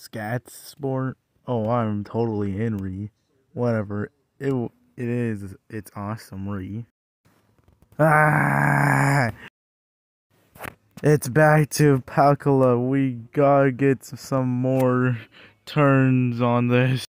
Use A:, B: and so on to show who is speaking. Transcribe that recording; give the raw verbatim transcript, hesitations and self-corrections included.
A: Scat sport? Oh, I'm totally in, Re. Whatever. It it is. It's awesome, Re. Ah! It's back to Palkala. We gotta get some more turns on this.